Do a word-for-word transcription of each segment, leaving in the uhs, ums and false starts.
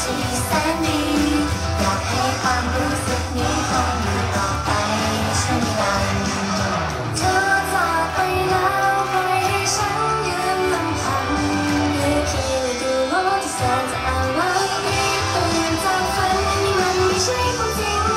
ที่แสนดีอยากให้ความรู้สึกนี้คงอยู่ต่อไปชั่วนิรันดร์เธอจากไปแล้วปล่อยให้ฉันยืนลำพังด้วยคิดดูโลกที่แสนจะอะไรนี้ตื่นจากฝันนี่มันไม่ใช่ความจริง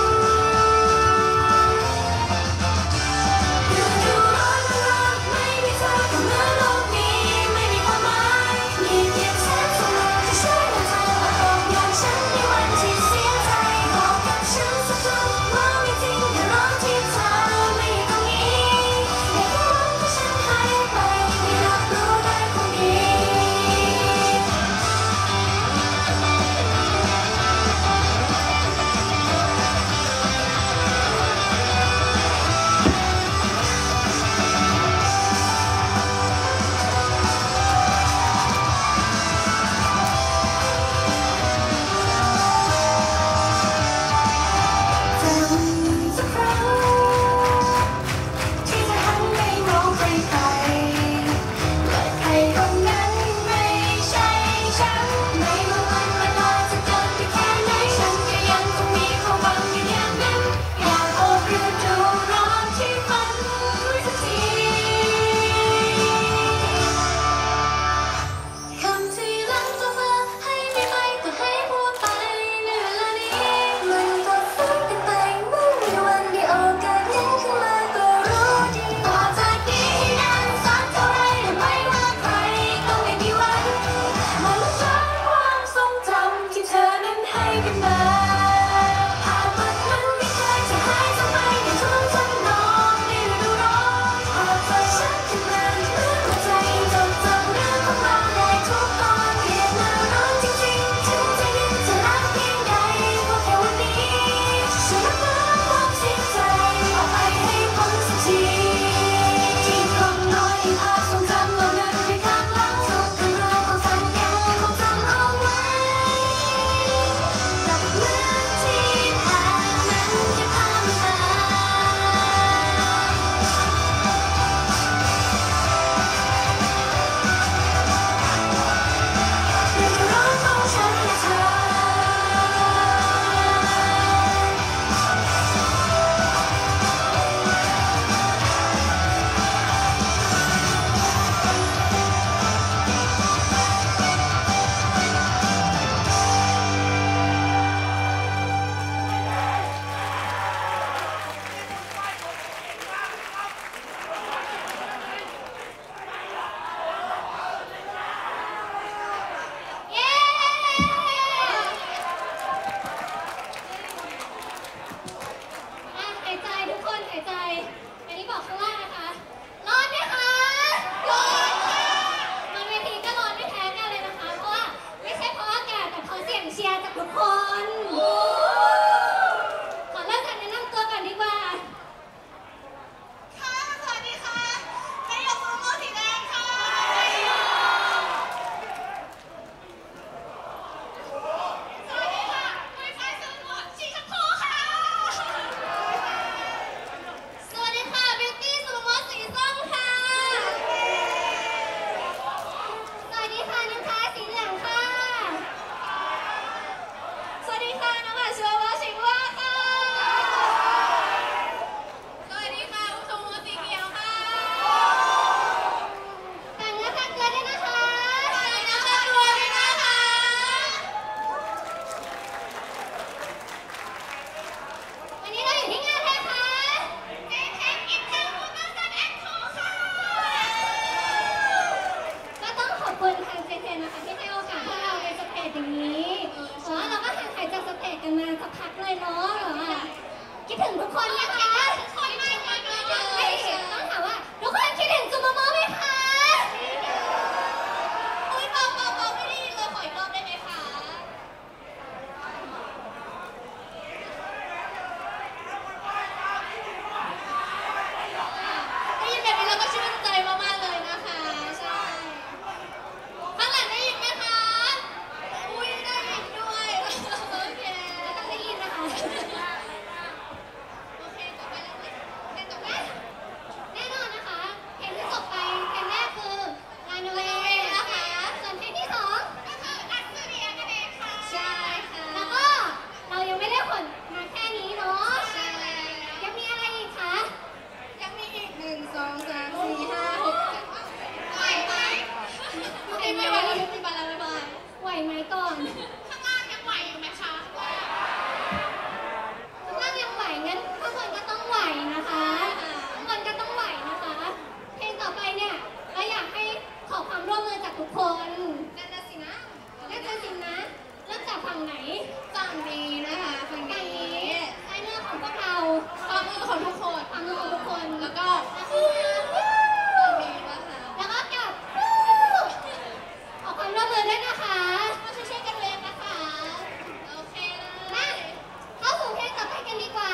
ฤดูร้อนและรักไม่มีเธอก็เหมือนโลกนี้ไม่มีความหมายมีเพียงแสงสว่างที่ช่วยให้เธอออกอย่างฉันในวันที่ข้างล่างยังไหวอยู่ไหมคะข้างล่างยังไหวงั้นข้างบนก็ต้องไหวนะคะข้างบนก็ต้องไหวนะคะเพลงต่อไปเนี่ยเราอยากให้ขอความร่วมมือจากทุกคนนั่นน่ะสินะนั่นน่ะสินะเริ่มจากฝั่งไหนฝั่งนี้นะคะฝั่งนี้ใช้เรื่องของพวกเราความมือของทุกคนความมือของทุกคนแล้วก็ฝั่งนี้นะคะแล้วก็กับขอความร่วมมือด้วยนะคะมาช่วยๆกันเวฟนะคะโอเคนะเข้าสู่เพลงต่อไปกันดีกว่า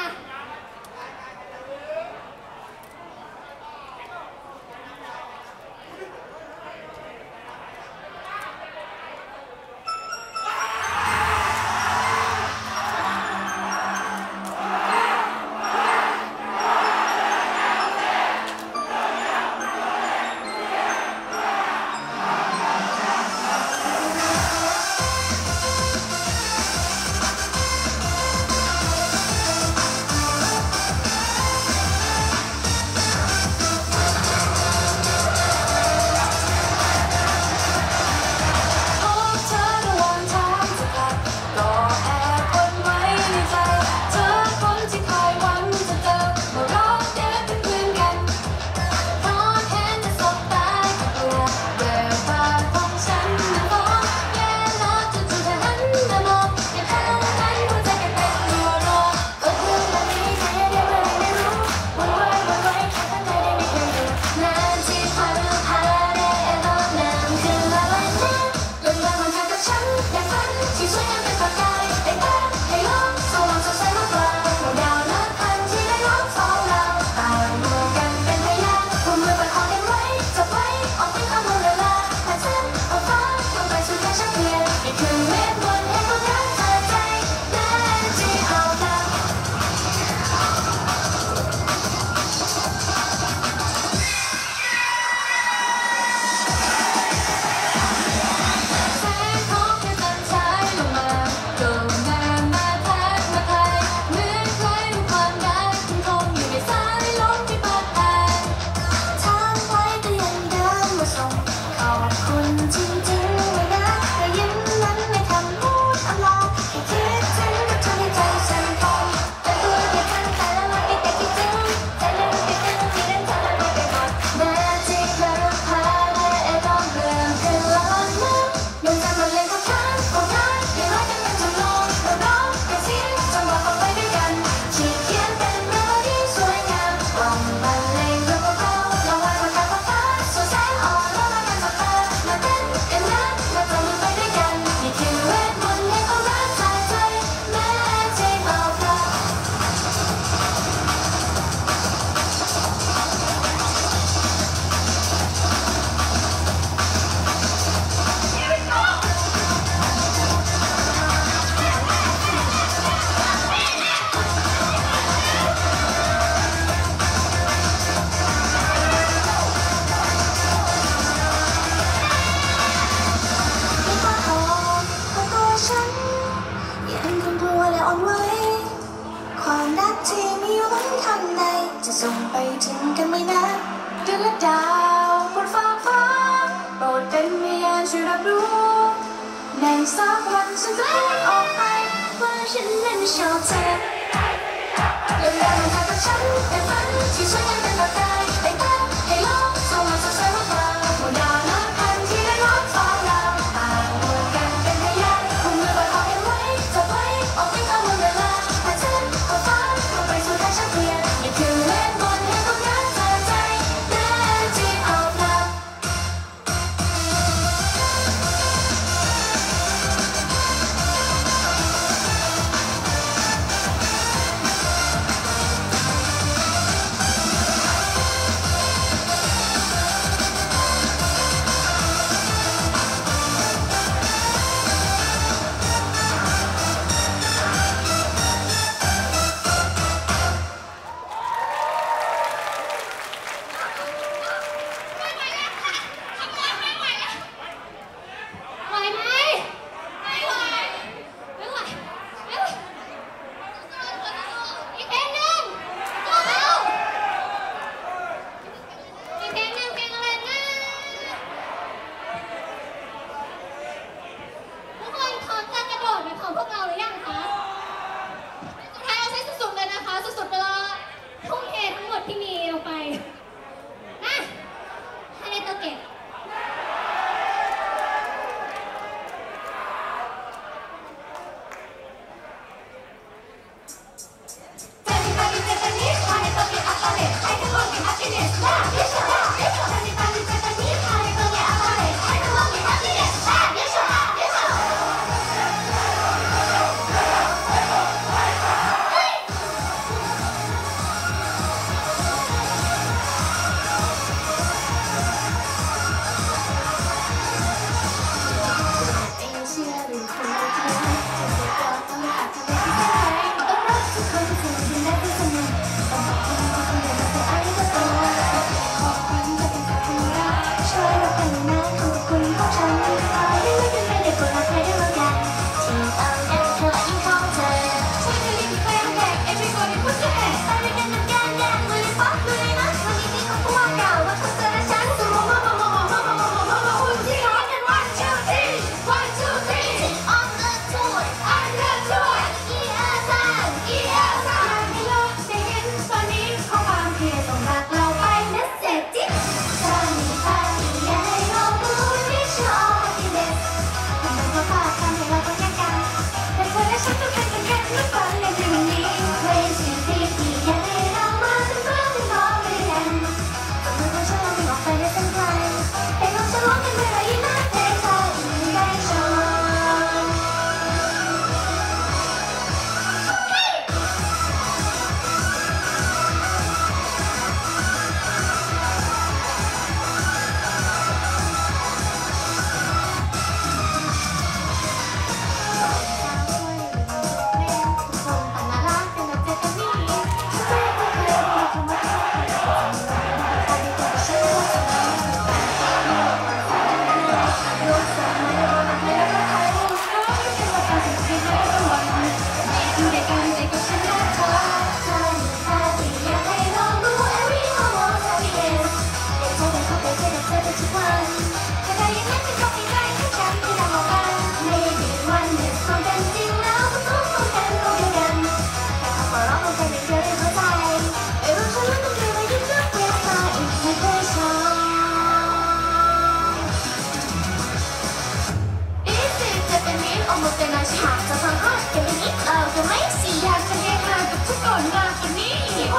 ส่งไปถึงกันไหมนะเดือนและดาวบนฟ้าฟ้าโปรดเป็นพยานช่วยรับรู้ในสักวันฉันจะพูดออกไปว่าฉันนั้นชอบเธอเรื่องราวของเธอกับฉันเป็นฝันที่สวยงามเป็นประกายแต่ถ้าให้โลกสว่างสดใสมากกว่าหมู่ดาวนับพันที่ได้ล้อมฟ้าเราต่างรวมกันเป็นพยานคุมมือประคองกันไว้จับไว้ออกวิ่งข้ามวันเวลาผ่านเส้นขอบฟ้าลงไปสู่ทางฉันเปลี่ยนนี่คือเวทมนต์แห่งความรักเธอใจแม้ที่ออกมา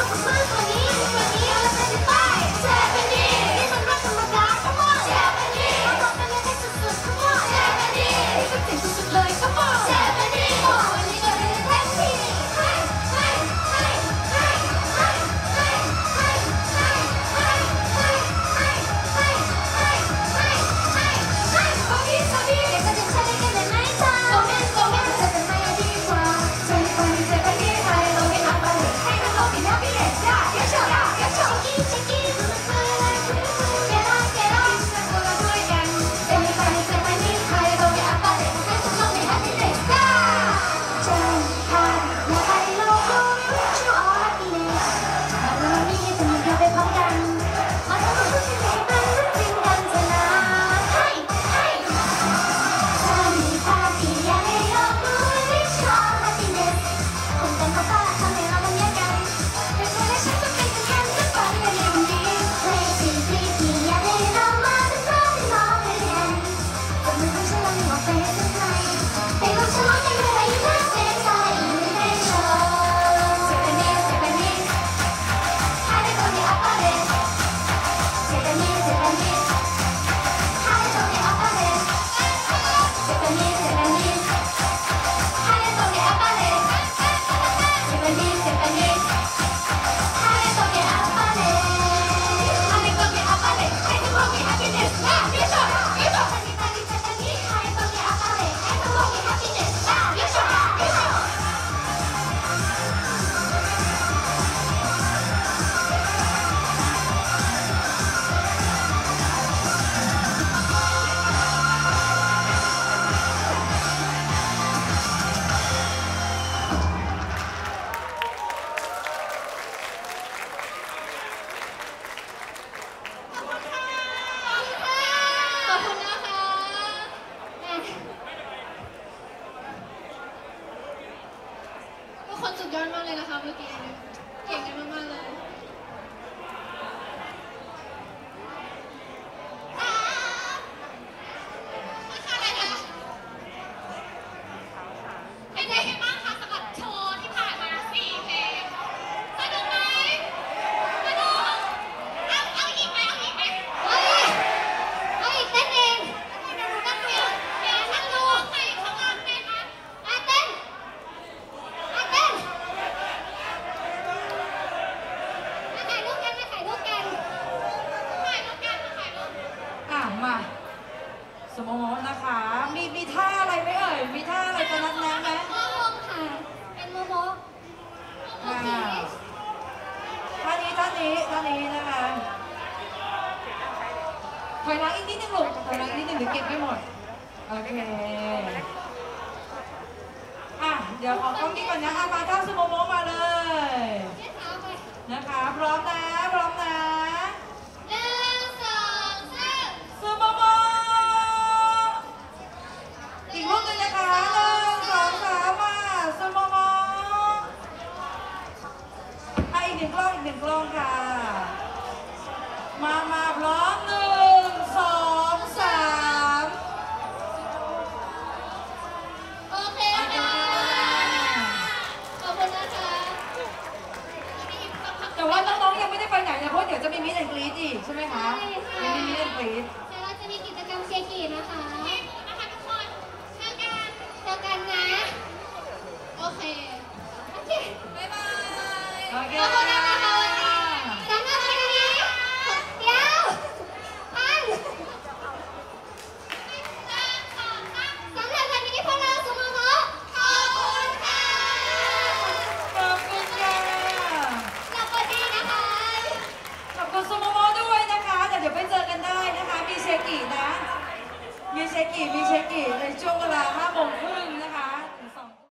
ว่าจะซื้อกว่านี้กว่านี้แล้วจะไปเจแปนนีสนี่มันก็ธรรมดา come on เจแปนนีสเราต้องกันให้สุดๆ come on เจแปนนีสนี่ก็เจ๋งสุดๆเลย come on เจแปนนีสวันนี้ก็เรียนแท็กซี่ให้ให้ให้ให้ให้ให้ให้ให้ให้ให้ให้ให้ให้ให้ให้บอบบี้บอบบี้เด็กก็จะใช้ได้กันได้ไหมจ๊ะโซเมนโซเมนจะเป็นไม่ดีกว่าเจแปนนีสเจแปนนีสให้เราไม่อับอะไรให้มันเราเป็นแฮปปี้เดย์จ้าเดี๋ยวเชียวเดี๋ยวเชียวเช็คกี้เช็คกี้ดูมันเลยเกล้าเกล้าจะพวกเราด้วยกันเจแปนนีสเจแปนนีสให้เราไม่อับอะไรให้มันเราเป็นแฮปปี้เดย์จ้าเจแปนนีสให้เราดู wish you all happiness มาดูนี่จะมีเราไปพร้อมกันมาทำให้ทุกสิ่งให้เป็นเรื่องจริงกันเถอะนะให้ให้ถ้ามีปาร์ตี้อยากให้เราดู wish you all happiness คนกันก็บ้าทำให้เรามันแยกกันแต่เธอและฉันก็เป็นกันกันสักวันในวันนี้ Crazy Crazy อยากให้เรามาเป็นเพื่อนที่มองด้วยกันแต่มือของฉันเราไม่ออกไปสักใครแต่ของฉันร้องยังไงไรอยู่นะเจ๊ใจไม่ได้โชว์เจ็บแบบนี้เจ็บแบบนี้ให้ได้ตัวนี้อัปเปอร์เดย์เจ็บแบบนี้เจ็บแบบนี้ให้ได้ตัวนี้อัปเปอร์เดย์เจ็บแบบนี้เจ็บแบบนี้ให้ได้ตัวนี้อัปเปอร์เดย์เจ็บแบบนี้เจ็บแบบนี้ให้ได้ตัวนี้อัปเปอร์เดย์ให้ได้ตัวนี้อัปเปอร์เดย์ให้ทุกคนมี happiness นะเดี๋ยวชอบเดี๋ยวชอบให้ได้ตัวนี้เจ็บแบบนี้ให้ได้ตัวนี้อัปเปอร์เดย์ให้ทุกคนมี happiness นะเดี๋ยวชอบเดี๋ยวชอบขอบคุณนะคะทุกคนสุดยอดมากเลยนะคะเมื่อกี้เก่งกันมากๆเลยเป็นไงกันบ้างคะสำหรับโชว์ที่ผ่านมาสี่เพลงสนุกไหมสนุกเอาเอาอีกไหมเอาอีกไหมเฮ้ยเอาอีกเต้นเองนักเรียนเรียนท่านดูใครเขางานเต้นนะอาเต้นอาเต้นมาถ่ายรูปกันมาถ่ายรูปกันถ่ายรูปกันถ่ายรูปอ่ะมาสมมตินะคะ มีมีท่าอะไรไหมเอ่ย มีท่าอะไรจะนัดแนะไหมโมโมค่ะ เป็นโมโมโมอ่าพีชท่านี้ท่านี้ท่านี้นะคะถอยหลังอีกนิดนึงลูกถอยหลังอีกนิดนึงเดี๋ยวเก็บไม่หมด โอเค อ่ะ เดี๋ยวขอกล้องนี้ก่อนนะอ่ะมาท่าสมมติมาเลยเจ๊สาวไปนะคะ พร้อมนะ พร้อมนะหนึ่งสองสามสมมติอีกรูปหนึงนะคะหนึ่งสองสามมาสมมติอ่ะอีกหนึ่งกล้องอีกหนึ่งกล้องค่ะ มามาพร้อมหนึ่งสองสามโอเคค่ะขอบคุณนะคะแต่ว่าน้องๆยังไม่ได้ไปไหนนะเพราะเดี๋ยวจะมีมิสแอนด์กรีดอีกใช่ไหมคะยังมีมิสแอนด์กรีดเดี๋ยวเราจะมีกิจกรรมเชียร์กีนะคะนี่นะคะทุกคนเจอกันเจอกันนะโอเคโอเคบ๊ายบายโอเคขอบคุณ